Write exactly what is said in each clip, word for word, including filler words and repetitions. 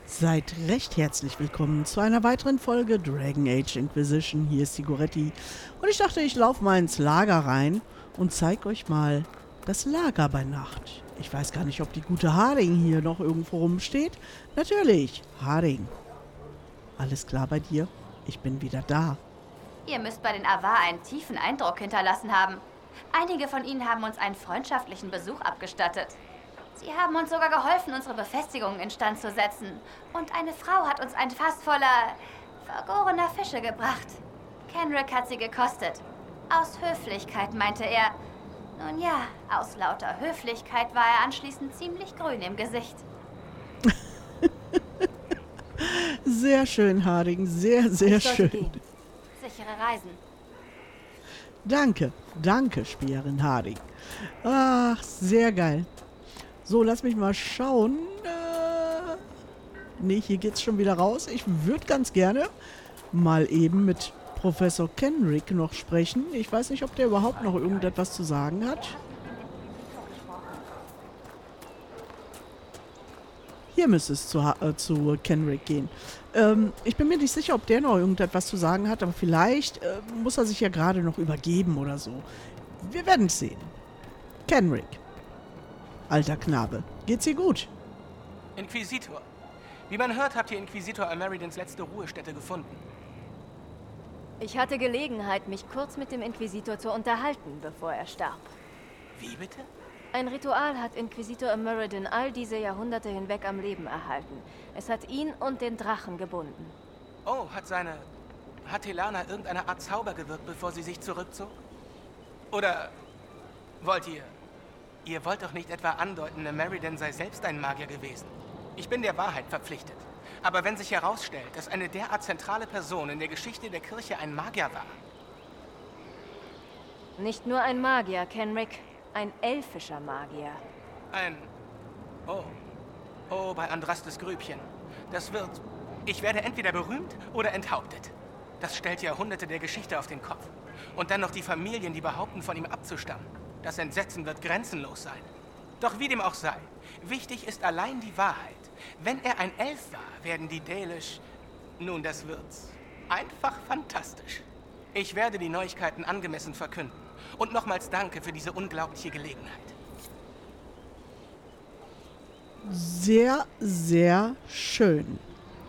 Seid recht herzlich willkommen zu einer weiteren Folge Dragon Age Inquisition. Hier ist Sigoretti und ich dachte, ich laufe mal ins Lager rein und zeige euch mal das Lager bei Nacht. Ich weiß gar nicht, ob die gute Harding hier noch irgendwo rumsteht. Natürlich, Harding. Alles klar bei dir? Ich bin wieder da. Ihr müsst bei den Avar einen tiefen Eindruck hinterlassen haben. Einige von ihnen haben uns einen freundschaftlichen Besuch abgestattet. Sie haben uns sogar geholfen, unsere Befestigungen instand zu setzen. Und eine Frau hat uns ein Fass voller vergorener Fische gebracht. Kenrick hat sie gekostet. Aus Höflichkeit, meinte er. Nun ja, aus lauter Höflichkeit war er anschließend ziemlich grün im Gesicht. Sehr schön, Harding. Sehr, sehr Ich sollte schön. gehen. Sichere Reisen. Danke, danke, Spielerin Harding. Ach, sehr geil. So, lass mich mal schauen. Äh, nee, hier geht's schon wieder raus. Ich würde ganz gerne mal eben mit Professor Kenrick noch sprechen. Ich weiß nicht, ob der überhaupt noch irgendetwas zu sagen hat. Hier müsste es zu, Ha- äh, zu Kenrick gehen. Ähm, ich bin mir nicht sicher, ob der noch irgendetwas zu sagen hat, aber vielleicht äh, muss er sich ja gerade noch übergeben oder so. Wir werden es sehen. Kenrick. Alter Knabe. Geht's dir gut? Inquisitor. Wie man hört, habt ihr Inquisitor Ameridens letzte Ruhestätte gefunden. Ich hatte Gelegenheit, mich kurz mit dem Inquisitor zu unterhalten, bevor er starb. Wie bitte? Ein Ritual hat Inquisitor Ameriden all diese Jahrhunderte hinweg am Leben erhalten. Es hat ihn und den Drachen gebunden. Oh, hat seine... Hat Helana irgendeine Art Zauber gewirkt, bevor sie sich zurückzog? Oder wollt ihr... Ihr wollt doch nicht etwa andeuten, Ameriden sei selbst ein Magier gewesen. Ich bin der Wahrheit verpflichtet. Aber wenn sich herausstellt, dass eine derart zentrale Person in der Geschichte der Kirche ein Magier war... Nicht nur ein Magier, Kenrick. Ein elfischer Magier. Ein... Oh. Oh, bei Andrastes Grübchen. Das wird... Ich werde entweder berühmt oder enthauptet. Das stellt Jahrhunderte der Geschichte auf den Kopf. Und dann noch die Familien, die behaupten, von ihm abzustammen. Das Entsetzen wird grenzenlos sein. Doch wie dem auch sei, wichtig ist allein die Wahrheit. Wenn er ein Elf war, werden die Dalish... Nun, das wird's. Einfach fantastisch. Ich werde die Neuigkeiten angemessen verkünden. Und nochmals danke für diese unglaubliche Gelegenheit. Sehr, sehr schön.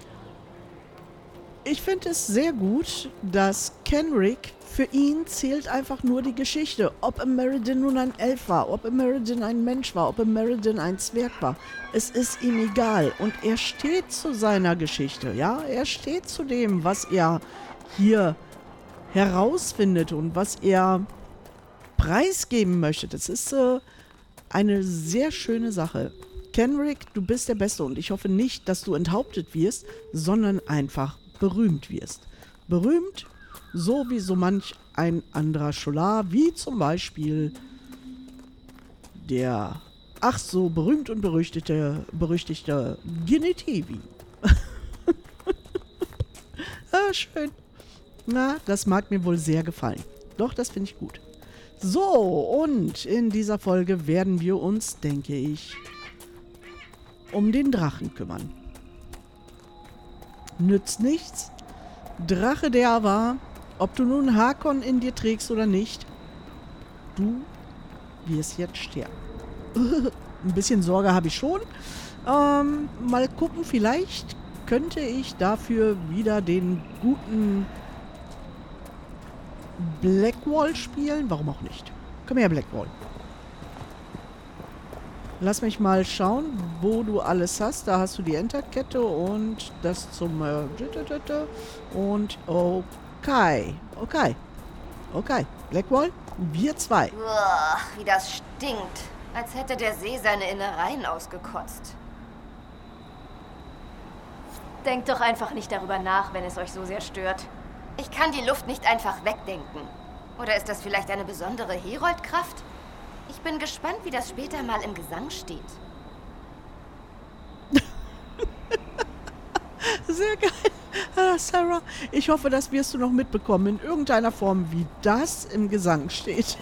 Ich finde es sehr gut, dass Kenrick, für ihn zählt einfach nur die Geschichte. Ob Ameriden nun ein Elf war, ob Ameriden ein Mensch war, ob Ameriden ein Zwerg war. Es ist ihm egal. Und er steht zu seiner Geschichte, ja? Er steht zu dem, was er hier herausfindet und was er preisgeben möchte. Das ist äh, eine sehr schöne Sache. Kenrick, du bist der Beste und ich hoffe nicht, dass du enthauptet wirst, sondern einfach berühmt wirst. Berühmt, so wie so manch ein anderer Scholar, wie zum Beispiel der ach so berühmt und berüchtigte, berüchtigte Ginetivi. Ah, schön. Na, das mag mir wohl sehr gefallen. Doch, das finde ich gut. So, und in dieser Folge werden wir uns, denke ich, um den Drachen kümmern. Nützt nichts. Drache der war, ob du nun Hakon in dir trägst oder nicht, du wirst jetzt sterben. Ein bisschen Sorge habe ich schon. Ähm, mal gucken, vielleicht könnte ich dafür wieder den guten Blackwall spielen. Warum auch nicht? Komm her, Blackwall. Lass mich mal schauen, wo du alles hast. Da hast du die Enterkette und das zum... Äh, und okay. Okay. Okay. Blackwall, wir zwei. Uah, wie das stinkt. Als hätte der See seine Innereien ausgekotzt. Denkt doch einfach nicht darüber nach, wenn es euch so sehr stört. Ich kann die Luft nicht einfach wegdenken. Oder ist das vielleicht eine besondere Heroldkraft? Ich bin gespannt, wie das später mal im Gesang steht. Sehr geil. Ah, Sarah, ich hoffe, das wirst du noch mitbekommen, in irgendeiner Form, wie das im Gesang steht.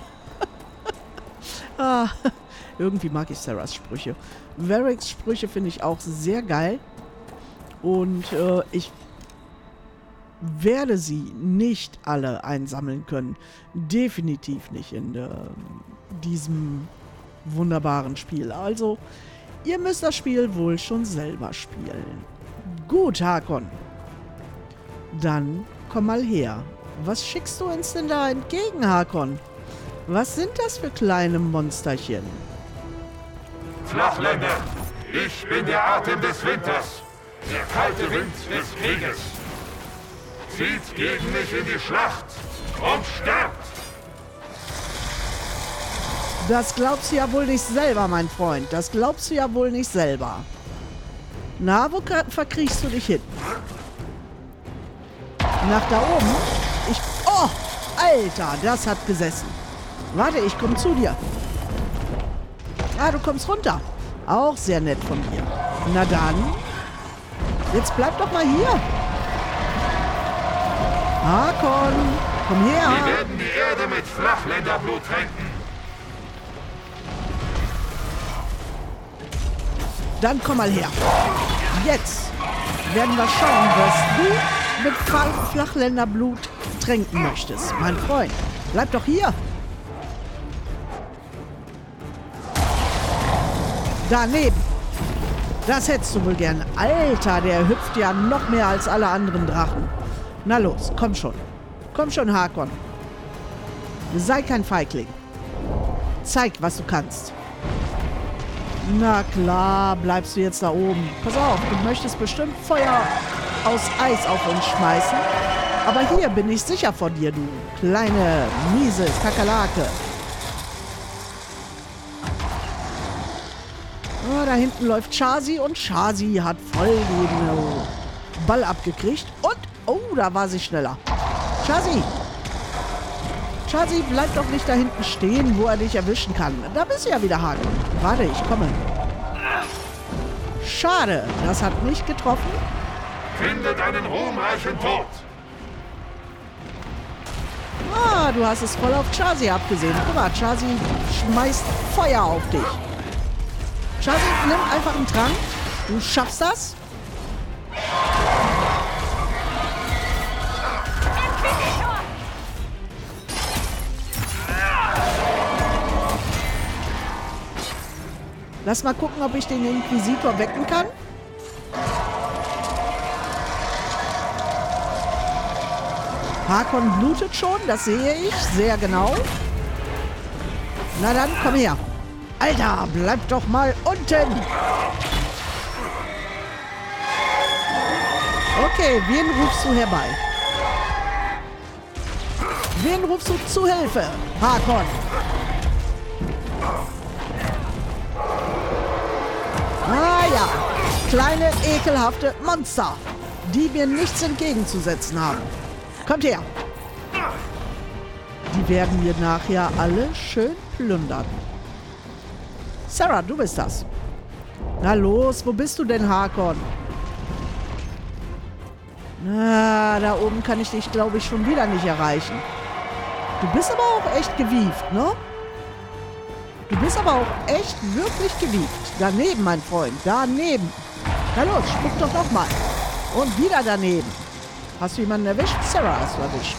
ah, irgendwie mag ich Sarahs Sprüche. Varrics Sprüche finde ich auch sehr geil. Und äh, ich werde sie nicht alle einsammeln können. Definitiv nicht in äh, diesem wunderbaren Spiel. Also, ihr müsst das Spiel wohl schon selber spielen. Gut, Hakon. Dann komm mal her. Was schickst du uns denn da entgegen, Hakon? Was sind das für kleine Monsterchen? Flachländer, ich bin der Atem des Winters, der kalte Wind des Krieges. Zieht gegen mich in die Schlacht und sterbt! Das glaubst du ja wohl nicht selber, mein Freund. Das glaubst du ja wohl nicht selber. Na, wo verkriechst du dich hin? Nach da oben? Ich... Oh! Alter, das hat gesessen. Warte, ich komme zu dir. Ah, du kommst runter. Auch sehr nett von dir. Na dann. Jetzt bleib doch mal hier. Hakon, komm her. Wir werden die Erde mit Flachländerblut tränken. Dann komm mal her. Jetzt werden wir schauen, was du mit Flachländerblut tränken möchtest. Mein Freund, bleib doch hier. Daneben. Das hättest du wohl gern. Alter, der hüpft ja noch mehr als alle anderen Drachen. Na los, komm schon. Komm schon, Hakon. Sei kein Feigling. Zeig, was du kannst. Na klar, bleibst du jetzt da oben. Pass auf, du möchtest bestimmt Feuer aus Eis auf uns schmeißen. Aber hier bin ich sicher vor dir, du kleine, miese Kakerlake. Oh, da hinten läuft Chasi und Chasi hat voll den Ball abgekriegt. Und, oh, da war sie schneller. Chasi. Chasi, bleib doch nicht da hinten stehen, wo er dich erwischen kann. Da bist du ja wieder, Hakon. Warte, ich komme. Schade, das hat nicht getroffen. Findet einen ruhmreichen Tod. Ah, du hast es voll auf Chasi abgesehen. Guck mal, Chasi schmeißt Feuer auf dich. Chasi, nimm einfach einen Trank. Du schaffst das. Lass mal gucken, ob ich den Inquisitor wecken kann. Hakon blutet schon, das sehe ich sehr genau. Na dann, komm her. Alter, bleib doch mal unten. Okay, wen rufst du herbei? Wen rufst du zu Hilfe, Hakon? Ah ja, kleine, ekelhafte Monster, die mir nichts entgegenzusetzen haben. Kommt her. Die werden wir nachher alle schön plündern. Sarah, du bist das. Na los, wo bist du denn, Hakon? Na, da oben kann ich dich, glaube ich, schon wieder nicht erreichen. Du bist aber auch echt gewieft, ne? Du bist aber auch echt wirklich gewieft. Daneben, mein Freund, daneben. Na los, spuck doch noch mal. Und wieder daneben. Hast du jemanden erwischt? Sarah hast du erwischt.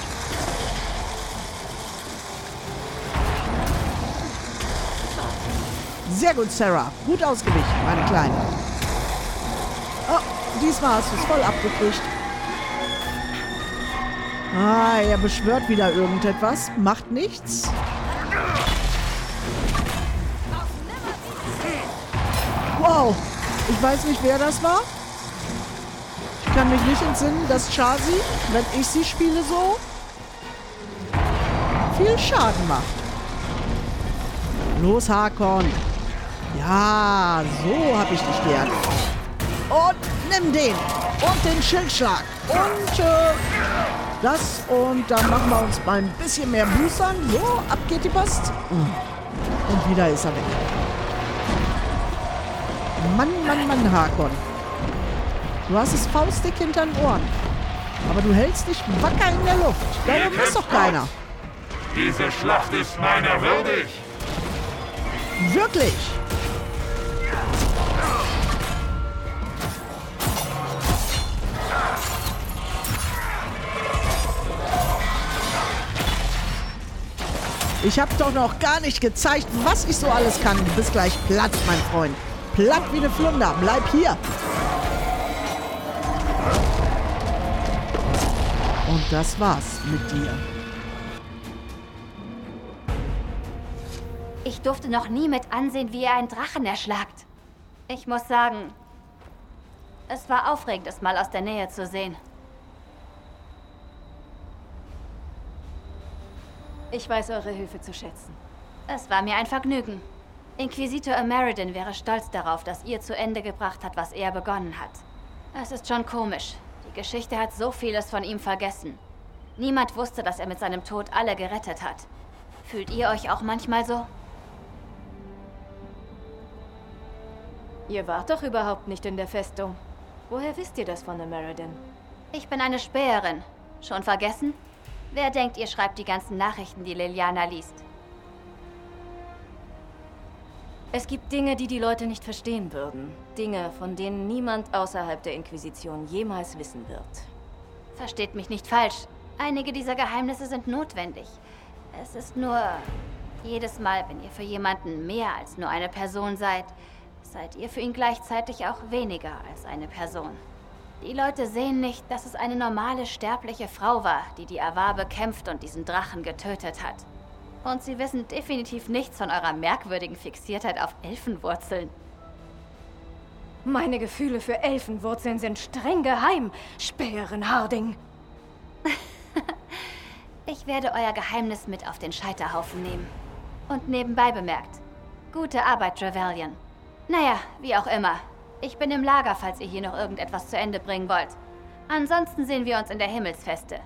Sehr gut, Sarah. Gut ausgewichen, meine Kleine. Oh, diesmal hast du es voll abgekriegt. Ah, er beschwört wieder irgendetwas. Macht nichts. Wow, ich weiß nicht, wer das war. Ich kann mich nicht entsinnen, dass Chasi, wenn ich sie spiele, so viel Schaden macht. Los, Hakon. Ja, so hab ich dich gern. Und nimm den. Und den Schildschlag. Und äh, das. Und dann machen wir uns mal ein bisschen mehr boostern. So, ab geht die Post. Und wieder ist er weg. Mann, Mann, Mann, Hakon. Du hast es faustdick hinter den Ohren. Aber du hältst dich wacker in der Luft. Da oben ist doch keiner. Diese Schlacht ist meiner würdig. Wirklich? Ich habe doch noch gar nicht gezeigt, was ich so alles kann. Du bist gleich platt, mein Freund. Platt wie eine Flunder. Bleib hier. Und das war's mit dir. Ich durfte noch nie mit ansehen, wie ihr einen Drachen erschlagt. Ich muss sagen, es war aufregend, es mal aus der Nähe zu sehen. Ich weiß eure Hilfe zu schätzen. Es war mir ein Vergnügen. Inquisitor Ameriden wäre stolz darauf, dass ihr zu Ende gebracht habt, was er begonnen hat. Es ist schon komisch. Die Geschichte hat so vieles von ihm vergessen. Niemand wusste, dass er mit seinem Tod alle gerettet hat. Fühlt ihr euch auch manchmal so? Ihr wart doch überhaupt nicht in der Festung. Woher wisst ihr das von Ameriden? Ich bin eine Späherin. Schon vergessen? Wer denkt, ihr schreibt die ganzen Nachrichten, die Liliana liest? Es gibt Dinge, die die Leute nicht verstehen würden. Dinge, von denen niemand außerhalb der Inquisition jemals wissen wird. Versteht mich nicht falsch. Einige dieser Geheimnisse sind notwendig. Es ist nur... Jedes Mal, wenn ihr für jemanden mehr als nur eine Person seid, seid ihr für ihn gleichzeitig auch weniger als eine Person. Die Leute sehen nicht, dass es eine normale sterbliche Frau war, die die Avar bekämpft und diesen Drachen getötet hat. Und sie wissen definitiv nichts von eurer merkwürdigen Fixiertheit auf Elfenwurzeln. Meine Gefühle für Elfenwurzeln sind streng geheim, Späherin Harding. Ich werde euer Geheimnis mit auf den Scheiterhaufen nehmen. Und nebenbei bemerkt, gute Arbeit, Trevelyan. Naja, wie auch immer. Ich bin im Lager, falls ihr hier noch irgendetwas zu Ende bringen wollt. Ansonsten sehen wir uns in der Himmelsfeste.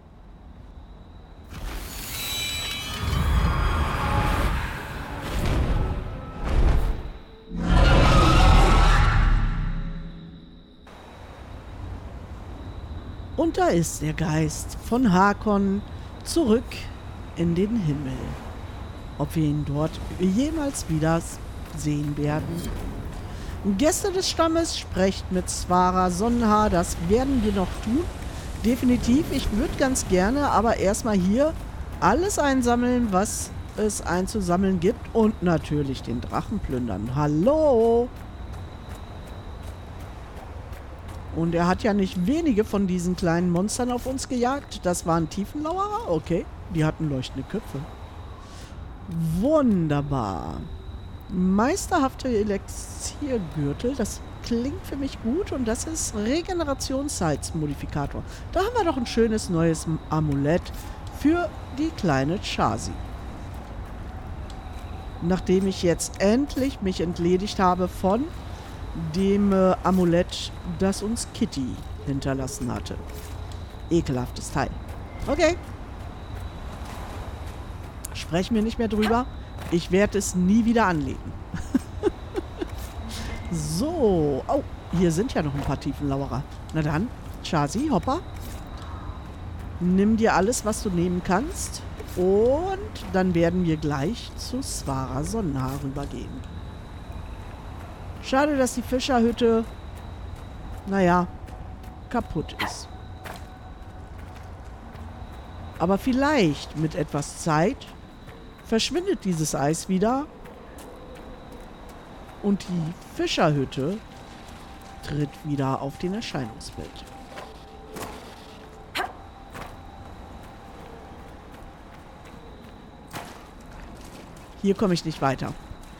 Und da ist der Geist von Hakon zurück in den Himmel. Ob wir ihn dort jemals wieder sehen werden? Gäste des Stammes, sprecht mit Svara Sonnenhaar, das werden wir noch tun. Definitiv, ich würde ganz gerne, aber erstmal hier alles einsammeln, was es einzusammeln gibt und natürlich den Drachen plündern. Hallo! Und er hat ja nicht wenige von diesen kleinen Monstern auf uns gejagt. Das waren Tiefenlauerer? Okay, die hatten leuchtende Köpfe. Wunderbar. Meisterhafte Elixiergürtel, das klingt für mich gut und das ist Regenerationssalzmodifikator. Da haben wir doch ein schönes neues Amulett für die kleine Chasi. Nachdem ich jetzt endlich mich entledigt habe von dem äh, Amulett, das uns Kitty hinterlassen hatte. Ekelhaftes Teil. Okay. Sprechen wir nicht mehr drüber. Ich werde es nie wieder anlegen. So. Oh, hier sind ja noch ein paar Tiefenlauerer. Na dann, Chasi, hoppa. Nimm dir alles, was du nehmen kannst. Und dann werden wir gleich zu Svara Sonnenhaar rübergehen. Schade, dass die Fischerhütte, naja, kaputt ist. Aber vielleicht mit etwas Zeit verschwindet dieses Eis wieder und die Fischerhütte tritt wieder auf den Erscheinungsbild. Hier komme ich nicht weiter.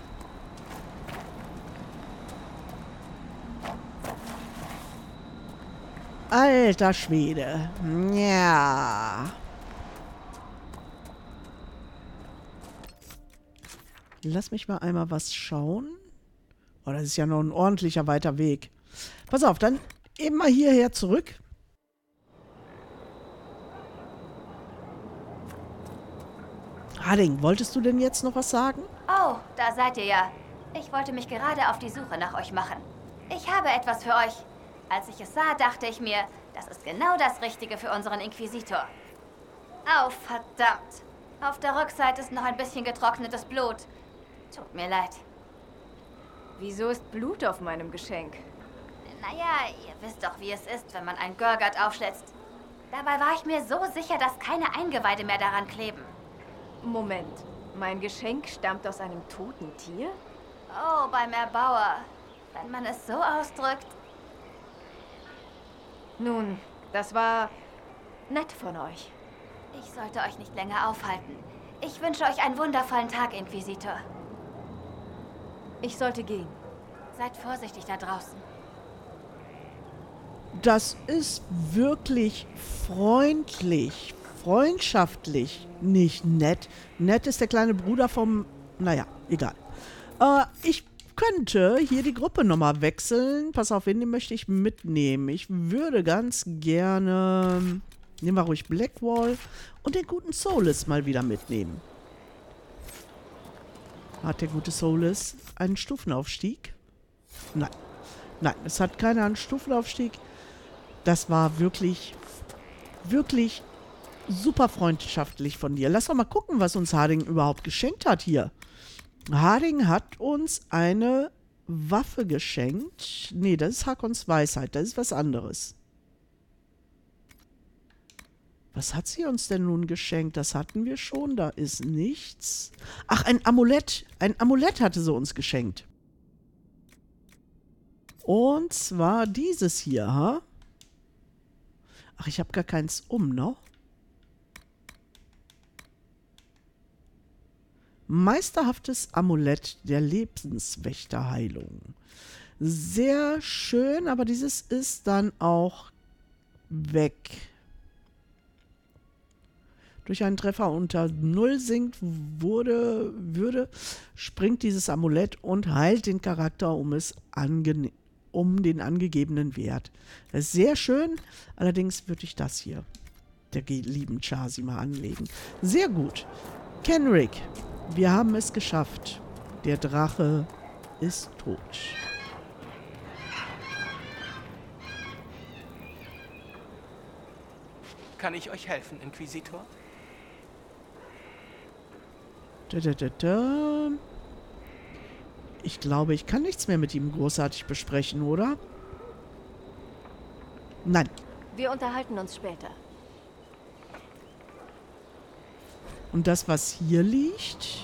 Alter Schwede. Ja. Lass mich mal einmal was schauen. Oh, das ist ja noch ein ordentlicher weiter Weg. Pass auf, dann eben mal hierher zurück. Harding, wolltest du denn jetzt noch was sagen? Oh, da seid ihr ja. Ich wollte mich gerade auf die Suche nach euch machen. Ich habe etwas für euch. Als ich es sah, dachte ich mir, das ist genau das Richtige für unseren Inquisitor. Au, verdammt. Auf der Rückseite ist noch ein bisschen getrocknetes Blut. Tut mir leid. Wieso ist Blut auf meinem Geschenk? Naja, ihr wisst doch, wie es ist, wenn man ein Görgat aufschlitzt. Dabei war ich mir so sicher, dass keine Eingeweide mehr daran kleben. Moment. Mein Geschenk stammt aus einem toten Tier? Oh, beim Erbauer. Wenn man es so ausdrückt. Nun, das war nett von euch. Ich sollte euch nicht länger aufhalten. Ich wünsche euch einen wundervollen Tag, Inquisitor. Ich sollte gehen. Seid vorsichtig da draußen. Das ist wirklich freundlich, freundschaftlich, nicht nett. Nett ist der kleine Bruder vom... Naja, egal. Äh, ich könnte hier die Gruppe nochmal wechseln. Pass auf, wen möchte ich mitnehmen? Ich würde ganz gerne... Nehmen wir ruhig Blackwall und den guten Solas mal wieder mitnehmen. Hat der gute Solas einen Stufenaufstieg? Nein. Nein, es hat keinen Stufenaufstieg. Das war wirklich, wirklich super freundschaftlich von dir. Lass doch mal gucken, was uns Harding überhaupt geschenkt hat hier. Harding hat uns eine Waffe geschenkt. Nee, das ist Hakons Weisheit. Das ist was anderes. Was hat sie uns denn nun geschenkt? Das hatten wir schon. Da ist nichts. Ach, ein Amulett. Ein Amulett hatte sie uns geschenkt. Und zwar dieses hier, ha? Ach, ich habe gar keins um, ne? Meisterhaftes Amulett der Lebenswächterheilung. Sehr schön, aber dieses ist dann auch weg. Durch einen Treffer unter null sinkt, wurde, würde, springt dieses Amulett und heilt den Charakter um, es ange, um den angegebenen Wert. Das ist sehr schön, allerdings würde ich das hier der lieben Chasi mal anlegen. Sehr gut. Kenrick, wir haben es geschafft. Der Drache ist tot. Kann ich euch helfen, Inquisitor? Da, da, da, da. Ich glaube, ich kann nichts mehr mit ihm großartig besprechen, oder? Nein. Wir unterhalten uns später. Und das, was hier liegt...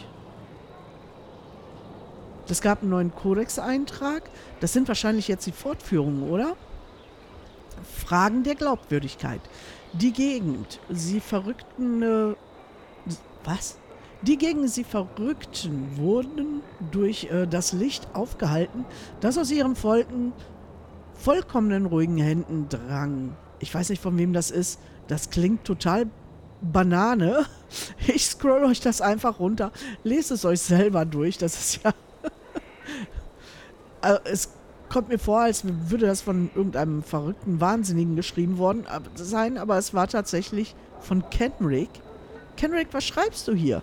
Das gab einen neuen Kodex-Eintrag. Das sind wahrscheinlich jetzt die Fortführungen, oder? Fragen der Glaubwürdigkeit. Die Gegend, sie verrückten... Äh, was? Die gegen sie Verrückten wurden durch äh, das Licht aufgehalten, das aus ihren Volken vollkommenen ruhigen Händen drang. Ich weiß nicht, von wem das ist. Das klingt total Banane. Ich scroll euch das einfach runter. Lest es euch selber durch. Das ist ja... also es kommt mir vor, als würde das von irgendeinem verrückten Wahnsinnigen geschrieben worden sein, aber es war tatsächlich von Kenrick. Kenrick, was schreibst du hier?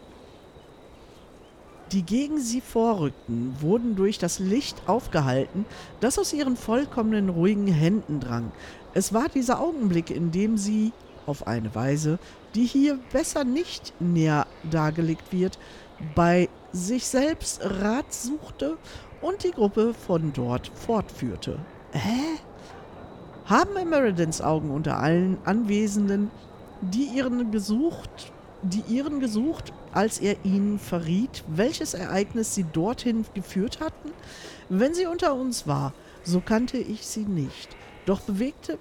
Die gegen sie vorrückten, wurden durch das Licht aufgehalten, das aus ihren vollkommenen ruhigen Händen drang. Es war dieser Augenblick, in dem sie, auf eine Weise, die hier besser nicht näher dargelegt wird, bei sich selbst Rat suchte und die Gruppe von dort fortführte. Hä? Haben Emeridans Augen unter allen Anwesenden, die ihren gesucht, die ihren gesucht, als er ihnen verriet, welches Ereignis sie dorthin geführt hatten? Wenn sie unter uns war, so kannte ich sie nicht. Doch bewegte...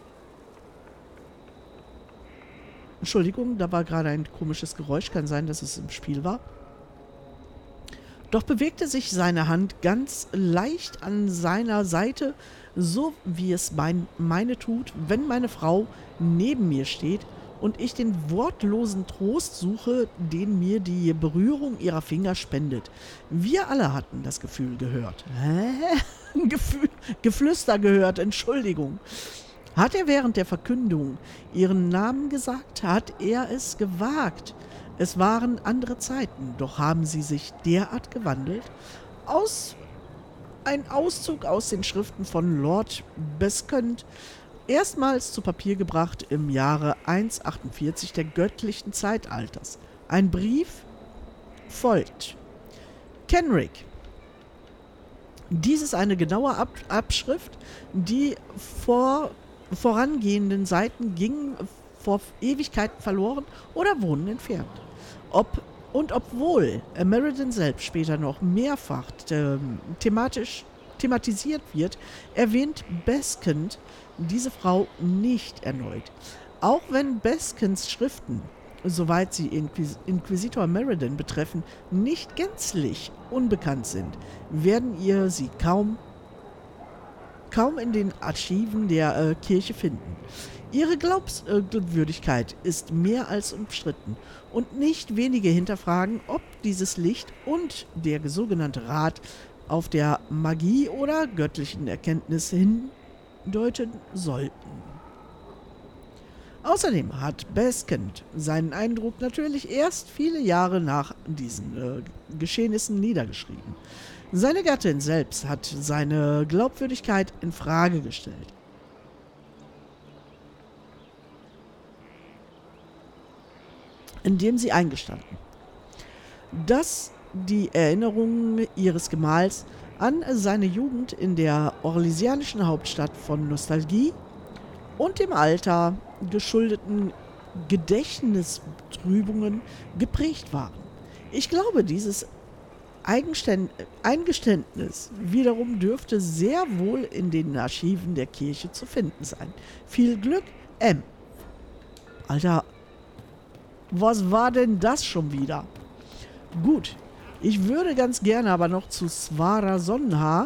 Entschuldigung, da war gerade ein komisches Geräusch. Kann sein, dass es im Spiel war. Doch bewegte sich seine Hand ganz leicht an seiner Seite, so wie es mein, meine tut, wenn meine Frau neben mir steht und ich den wortlosen Trost suche, den mir die Berührung ihrer Finger spendet. Wir alle hatten das Gefühl gehört. Hä? Gefühl, Geflüster gehört, Entschuldigung. Hat er während der Verkündung ihren Namen gesagt? Hat er es gewagt? Es waren andere Zeiten, doch haben sie sich derart gewandelt? Aus ein Auszug aus den Schriften von Lord Beskönt, erstmals zu Papier gebracht im Jahre hundertachtundvierzig der göttlichen Zeitalters. Ein Brief folgt. Kenrick. Dies ist eine genaue Ab- Abschrift, die vor vorangehenden Seiten gingen vor Ewigkeiten verloren oder wurden entfernt. Ob Und obwohl Meriden selbst später noch mehrfach äh, thematisch thematisiert wird, erwähnt Beskind diese Frau nicht erneut. Auch wenn Beskins Schriften, soweit sie Inquis- Inquisitor Meriden betreffen, nicht gänzlich unbekannt sind, werden ihr sie kaum, kaum in den Archiven der äh, Kirche finden. Ihre Glaubwürdigkeit ist mehr als umstritten und nicht wenige hinterfragen, ob dieses Licht und der sogenannte Rat auf der Magie oder göttlichen Erkenntnis hindeuten sollten. Außerdem hat Beskind seinen Eindruck natürlich erst viele Jahre nach diesen äh, Geschehnissen niedergeschrieben. Seine Gattin selbst hat seine Glaubwürdigkeit in Frage gestellt. Indem sie eingestanden, dass die Erinnerungen ihres Gemahls an seine Jugend in der orlesianischen Hauptstadt von Nostalgie und dem Alter geschuldeten Gedächtnistrübungen geprägt waren. Ich glaube, dieses Eigenständ- Eingeständnis wiederum dürfte sehr wohl in den Archiven der Kirche zu finden sein. Viel Glück, M. Alter, was war denn das schon wieder? Gut, ich würde ganz gerne aber noch zu Swara Sonnenhaar,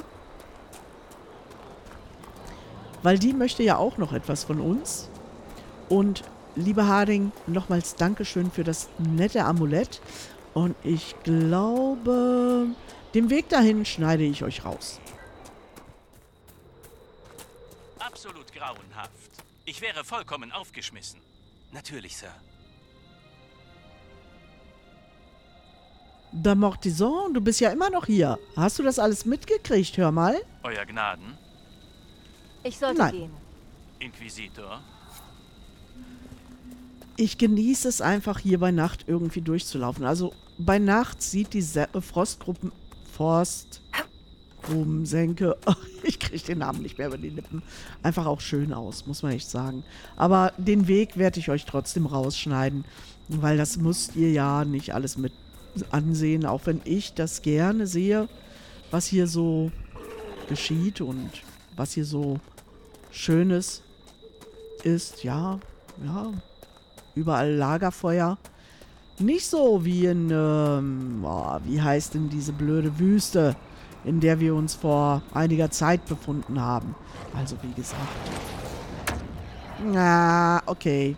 weil die möchte ja auch noch etwas von uns. Und liebe Harding, nochmals Dankeschön für das nette Amulett. Und ich glaube, den Weg dahin schneide ich euch raus. Absolut grauenhaft. Ich wäre vollkommen aufgeschmissen. Natürlich, Sir. Da Mortison, du bist ja immer noch hier. Hast du das alles mitgekriegt, hör mal? Euer Gnaden, Ich sollte Nein. gehen. Inquisitor. Ich genieße es einfach, hier bei Nacht irgendwie durchzulaufen. Also bei Nacht sieht die Se äh, Frostgruppen... Frostgrubensenke... Ich kriege den Namen nicht mehr über die Lippen. Einfach auch schön aus, muss man echt sagen. Aber den Weg werde ich euch trotzdem rausschneiden. Weil das müsst ihr ja nicht alles mit ansehen. Auch wenn ich das gerne sehe, was hier so geschieht und was hier so Schönes ist. Ja, ja... Überall Lagerfeuer. Nicht so wie in, ähm, oh, wie heißt denn diese blöde Wüste, in der wir uns vor einiger Zeit befunden haben. Also wie gesagt. Na, okay.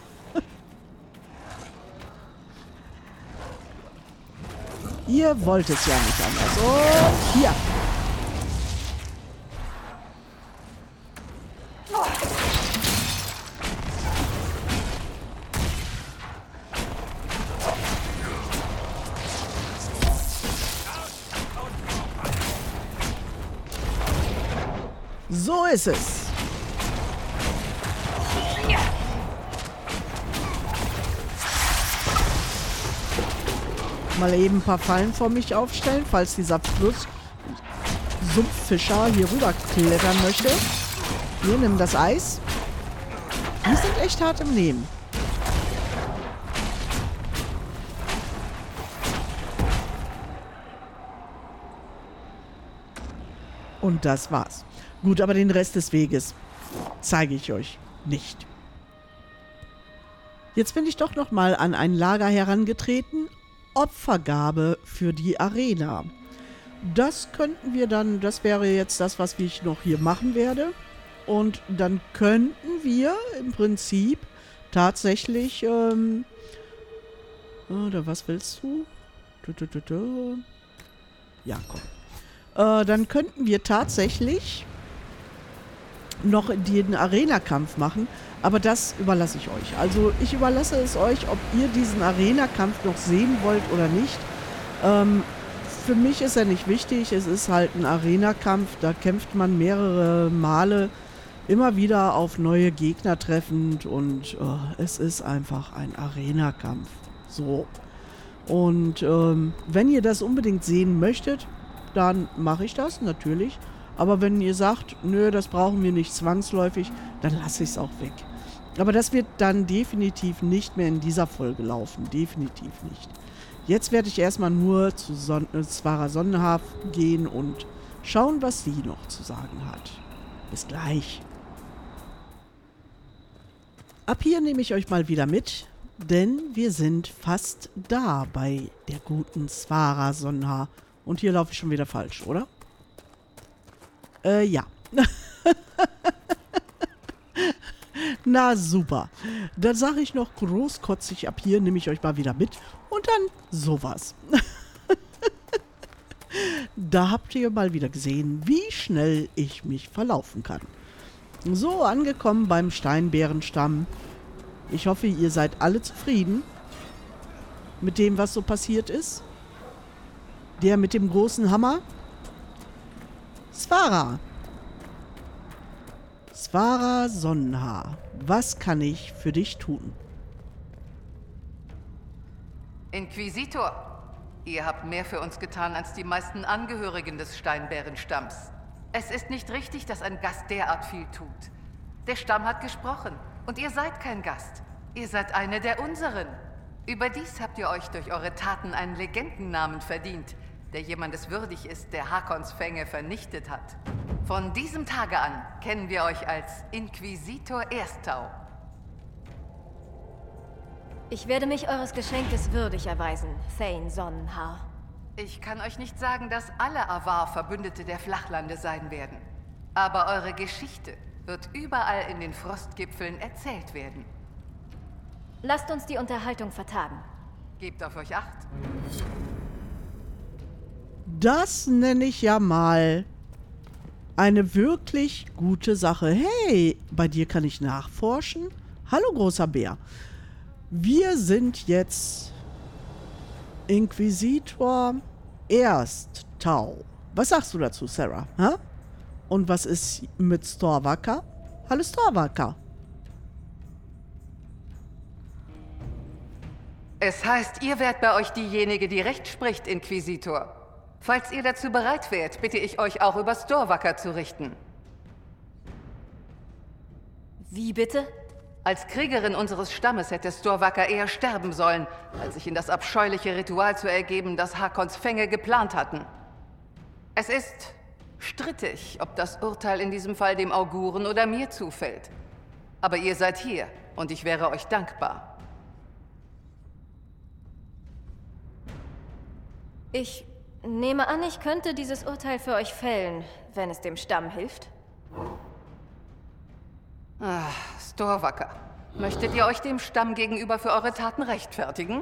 Ihr wollt es ja nicht anders. Und hier. So ist es. Mal eben ein paar Fallen vor mich aufstellen, falls dieser Fluss Sumpffischer hier rüber klettern möchte. Hier, nimm das Eis. Die sind echt hart im Nehmen. Und das war's. Gut, aber den Rest des Weges zeige ich euch nicht. Jetzt bin ich doch noch mal an ein Lager herangetreten. Opfergabe für die Arena. Das könnten wir dann, das wäre jetzt das, was ich noch hier machen werde. Und dann könnten wir im Prinzip tatsächlich, ähm, oder was willst du? Du, du, du, du. Ja, komm. Äh, dann könnten wir tatsächlich noch den Arena-Kampf machen, aber das überlasse ich euch. Also ich überlasse es euch, ob ihr diesen Arena-Kampf noch sehen wollt oder nicht. Ähm, für mich ist er nicht wichtig, es ist halt ein Arena-Kampf, da kämpft man mehrere Male immer wieder auf neue Gegner treffend und äh, es ist einfach ein Arena-Kampf. So. Und ähm, wenn ihr das unbedingt sehen möchtet, dann mache ich das, natürlich. Aber wenn ihr sagt, nö, das brauchen wir nicht zwangsläufig, dann lasse ich es auch weg. Aber das wird dann definitiv nicht mehr in dieser Folge laufen. Definitiv nicht. Jetzt werde ich erstmal nur zu Son äh, Zwara Sonnenhaar gehen und schauen, was sie noch zu sagen hat. Bis gleich. Ab hier nehme ich euch mal wieder mit, denn wir sind fast da bei der guten Zwara Sonnenhaar. Und hier laufe ich schon wieder falsch, oder? Äh, ja. Na super. Dann sage ich noch großkotzig, ab hier nehme ich euch mal wieder mit. Und dann sowas. Da habt ihr mal wieder gesehen, wie schnell ich mich verlaufen kann. So, angekommen beim Steinbärenstamm. Ich hoffe, ihr seid alle zufrieden mit dem, was so passiert ist. Der mit dem großen Hammer. Zwara. Zwara Sonnenhaar. Was kann ich für dich tun? Inquisitor. Ihr habt mehr für uns getan als die meisten Angehörigen des Steinbärenstamms. Es ist nicht richtig, dass ein Gast derart viel tut. Der Stamm hat gesprochen und ihr seid kein Gast. Ihr seid eine der unseren. Überdies habt ihr euch durch eure Taten einen Legendennamen verdient, der jemandes würdig ist, der Hakons Fänge vernichtet hat. Von diesem Tage an kennen wir euch als Inquisitor Erstau. Ich werde mich eures Geschenkes würdig erweisen, Thane Sonnenhaar. Ich kann euch nicht sagen, dass alle Avar Verbündete der Flachlande sein werden. Aber eure Geschichte wird überall in den Frostgipfeln erzählt werden. Lasst uns die Unterhaltung vertagen. Gebt auf euch Acht. Das nenne ich ja mal eine wirklich gute Sache. Hey, bei dir kann ich nachforschen. Hallo, großer Bär. Wir sind jetzt Inquisitor Erstau. Was sagst du dazu, Sarah? Hä? Und was ist mit Storvaker? Hallo, Storvaker. Es heißt, ihr wärt bei euch diejenige, die Recht spricht, Inquisitor. Falls ihr dazu bereit wärt, bitte ich euch auch über Storvaker zu richten. Wie bitte? Als Kriegerin unseres Stammes hätte Storvaker eher sterben sollen, als sich in das abscheuliche Ritual zu ergeben, das Hakons Fänge geplant hatten. Es ist strittig, ob das Urteil in diesem Fall dem Auguren oder mir zufällt. Aber ihr seid hier und ich wäre euch dankbar. Ich nehme an, ich könnte dieses Urteil für euch fällen, wenn es dem Stamm hilft. Ah, Storvaker, möchtet ihr euch dem Stamm gegenüber für eure Taten rechtfertigen?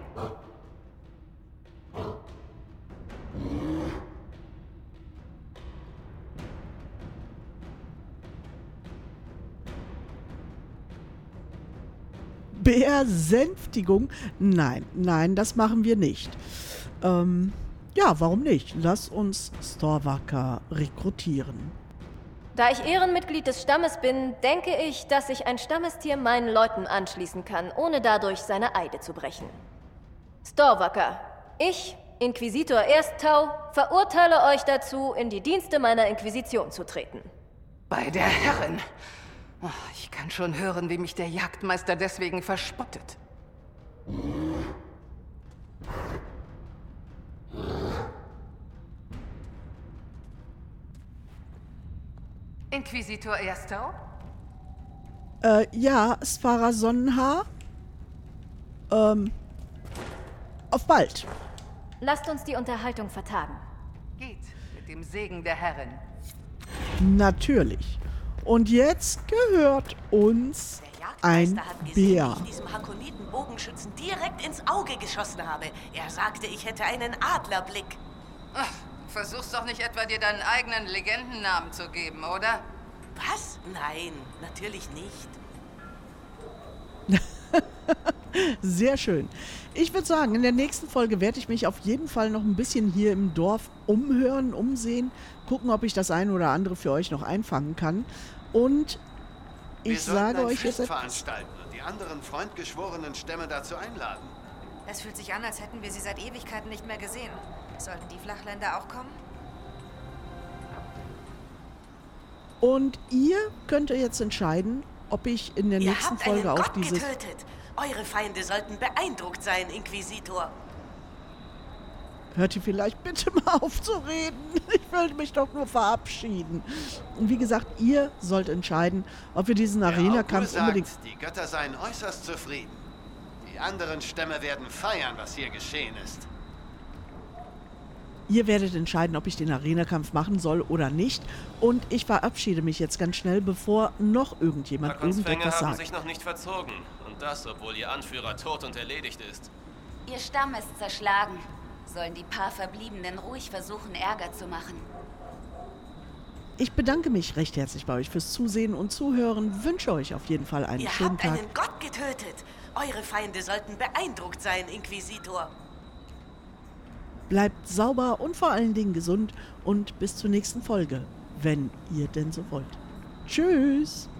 Besänftigung? Nein, nein, das machen wir nicht. Ähm, ja, warum nicht? Lass uns Storvaker rekrutieren. Da ich Ehrenmitglied des Stammes bin, denke ich, dass sich ein Stammestier meinen Leuten anschließen kann, ohne dadurch seine Eide zu brechen. Storvaker, ich, Inquisitor Erstau, verurteile euch dazu, in die Dienste meiner Inquisition zu treten. Bei der Herrin. Ich kann schon hören, wie mich der Jagdmeister deswegen verspottet. Inquisitor Erstau? Äh, ja, Zwara Sonnenhaar. Ähm, auf bald. Lasst uns die Unterhaltung vertagen. Geht mit dem Segen der Herrin. Natürlich. Und jetzt gehört uns ein hat gesehen, Bär. wie ich diesem Hakoniten-Bogenschützen direkt ins Auge geschossen habe. Er sagte, ich hätte einen Adlerblick. Ach, du versuchst doch nicht etwa, dir deinen eigenen Legendennamen zu geben, oder? Was? Nein, natürlich nicht. Sehr schön. Ich würde sagen, in der nächsten Folge werde ich mich auf jeden Fall noch ein bisschen hier im Dorf umhören, umsehen, gucken, ob ich das eine oder andere für euch noch einfangen kann. Und ich sage euch jetzt etwas veranstalten und die anderen freundgeschworenen Stämme dazu einladen. Es fühlt sich an, als hätten wir sie seit Ewigkeiten nicht mehr gesehen. Sollten die Flachländer auch kommen? Und ihr könnt jetzt entscheiden, ob ich in der Ihr nächsten habt Folge einen auch Gott dieses... getötet. Eure Feinde sollten beeindruckt sein, Inquisitor. Hört ihr vielleicht bitte mal auf zu reden? Ich will mich doch nur verabschieden. Und wie gesagt, ihr sollt entscheiden, ob wir diesen Arena-Kampf unbedingt... Die Götter seien äußerst zufrieden. Die anderen Stämme werden feiern, was hier geschehen ist. Ihr werdet entscheiden, ob ich den Arena-Kampf machen soll oder nicht. Und ich verabschiede mich jetzt ganz schnell, bevor noch irgendjemand irgendetwas sagt. haben sich noch nicht verzogen. Und das, obwohl ihr Anführer tot und erledigt ist. Ihr Stamm ist zerschlagen. Sollen die paar Verbliebenen ruhig versuchen, Ärger zu machen. Ich bedanke mich recht herzlich bei euch fürs Zusehen und Zuhören. Wünsche euch auf jeden Fall einen Ihr schönen habt Tag. einen Gott getötet. Eure Feinde sollten beeindruckt sein, Inquisitor. Bleibt sauber und vor allen Dingen gesund und bis zur nächsten Folge, wenn ihr denn so wollt. Tschüss!